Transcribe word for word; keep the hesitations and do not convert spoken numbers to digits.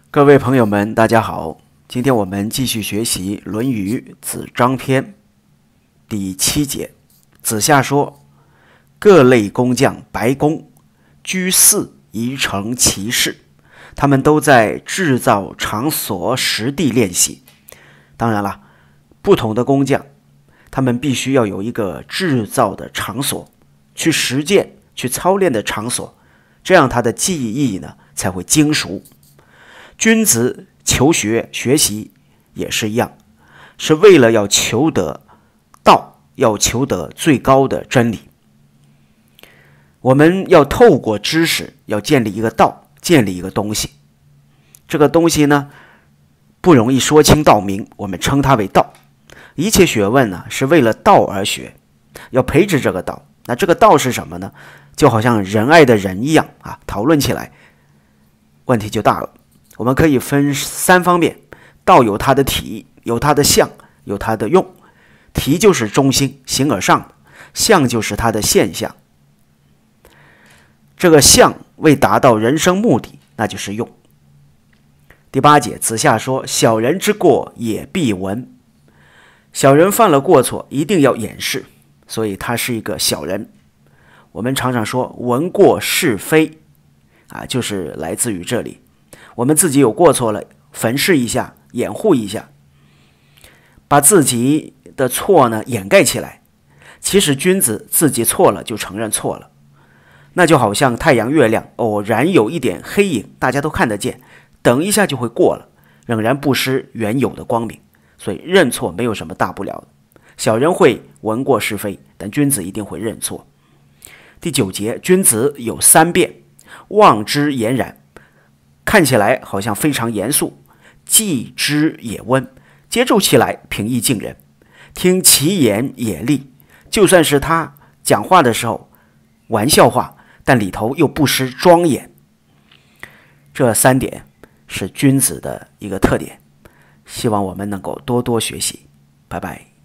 各位朋友们，大家好！今天我们继续学习《论语·子张篇》第七节。子夏说：“各类工匠白工，居肆以成其事。”他们都在制造场所实地练习。当然了，不同的工匠，他们必须要有一个制造的场所，去实践、去操练的场所，这样他的技艺呢才会精熟。君子求学学习也是一样，是为了要求得道，要求得最高的真理。我们要透过知识，要建立一个道，建立一个东西。这个东西呢，不容易说清道明，我们称它为道。一切学问呢，是为了道而学，要培植这个道。那这个道是什么呢？就好像仁爱的仁一样啊，讨论起来问题就大了。我们可以分三方面，道有它的体，有它的相，有它的用。体就是中心，形而上的；相就是它的现象。这个相为达到人生目的，那就是用。第八节，子夏说：“小人之过也必闻。”小人犯了过错，一定要掩饰，所以他是一个小人。我们常常说闻过是非啊，就是来自于这里。我们自己有过错了，粉饰一下，掩护一下，把自己的错呢掩盖起来。其实君子自己错了就承认错了，那就好像太阳月亮偶然有一点黑影，大家都看得见，等一下就会过了，仍然不失原有的光明。所以认错没有什么大不了的。小人会闻过是非，但君子一定会认错。第九节，君子有三变：望之俨然，看起来好像非常严肃；记之也温，接触起来平易近人；听其言也利，就算是他讲话的时候玩笑话，但里头又不失庄严。这三点是君子的一个特点，希望我们能够多多学习。拜拜。